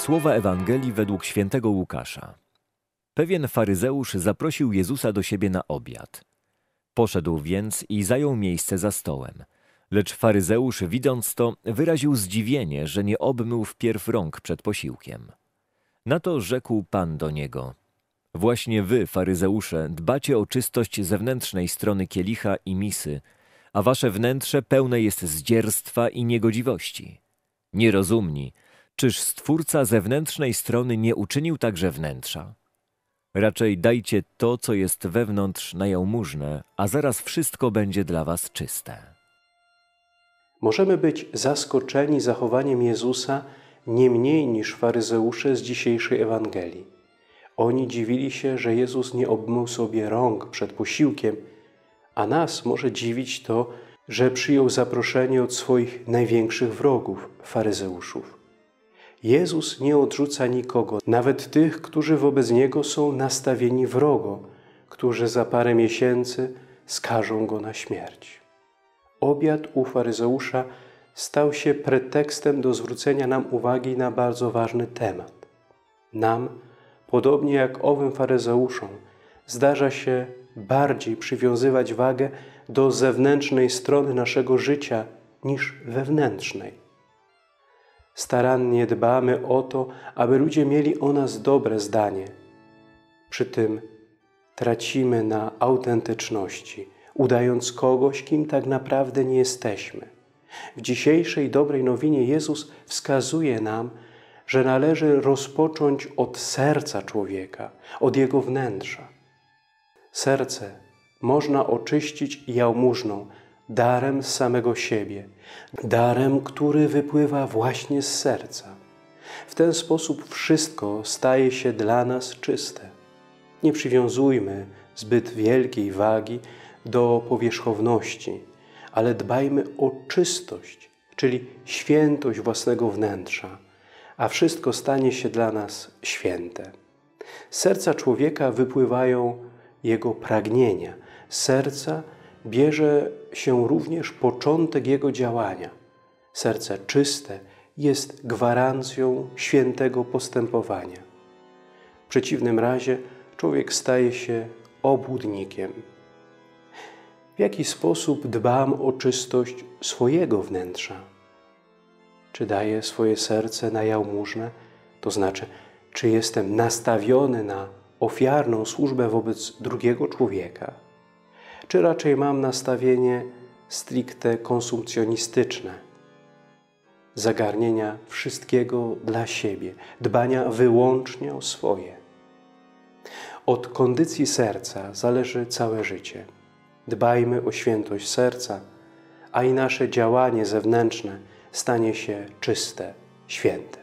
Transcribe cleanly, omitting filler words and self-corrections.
Słowa Ewangelii według świętego Łukasza. Pewien faryzeusz zaprosił Jezusa do siebie na obiad. Poszedł więc i zajął miejsce za stołem. Lecz faryzeusz, widząc to, wyraził zdziwienie, że nie obmył wpierw rąk przed posiłkiem. Na to rzekł Pan do niego: właśnie wy, faryzeusze, dbacie o czystość zewnętrznej strony kielicha i misy, a wasze wnętrze pełne jest zdzierstwa i niegodziwości. Nierozumni, czyż Stwórca zewnętrznej strony nie uczynił także wnętrza? Raczej dajcie to, co jest wewnątrz, na jałmużnę, a zaraz wszystko będzie dla was czyste. Możemy być zaskoczeni zachowaniem Jezusa nie mniej niż faryzeusze z dzisiejszej Ewangelii. Oni dziwili się, że Jezus nie obmył sobie rąk przed posiłkiem, a nas może dziwić to, że przyjął zaproszenie od swoich największych wrogów, faryzeuszów. Jezus nie odrzuca nikogo, nawet tych, którzy wobec Niego są nastawieni wrogo, którzy za parę miesięcy skażą Go na śmierć. Obiad u faryzeusza stał się pretekstem do zwrócenia nam uwagi na bardzo ważny temat. Nam, podobnie jak owym faryzeuszom, zdarza się bardziej przywiązywać wagę do zewnętrznej strony naszego życia niż wewnętrznej. Starannie dbamy o to, aby ludzie mieli o nas dobre zdanie. Przy tym tracimy na autentyczności, udając kogoś, kim tak naprawdę nie jesteśmy. W dzisiejszej dobrej nowinie Jezus wskazuje nam, że należy rozpocząć od serca człowieka, od jego wnętrza. Serce można oczyścić jałmużną, darem z samego siebie, darem, który wypływa właśnie z serca. W ten sposób wszystko staje się dla nas czyste. Nie przywiązujmy zbyt wielkiej wagi do powierzchowności, ale dbajmy o czystość, czyli świętość własnego wnętrza, a wszystko stanie się dla nas święte. Z serca człowieka wypływają jego pragnienia. Z serca bierze się również początek jego działania. Serce czyste jest gwarancją świętego postępowania. W przeciwnym razie człowiek staje się obłudnikiem. W jaki sposób dbam o czystość swojego wnętrza? Czy daję swoje serce na jałmużnę? To znaczy, czy jestem nastawiony na ofiarną służbę wobec drugiego człowieka? Czy raczej mam nastawienie stricte konsumpcjonistyczne, zagarnienia wszystkiego dla siebie, dbania wyłącznie o swoje? Od kondycji serca zależy całe życie. Dbajmy o świętość serca, a i nasze działanie zewnętrzne stanie się czyste, święte.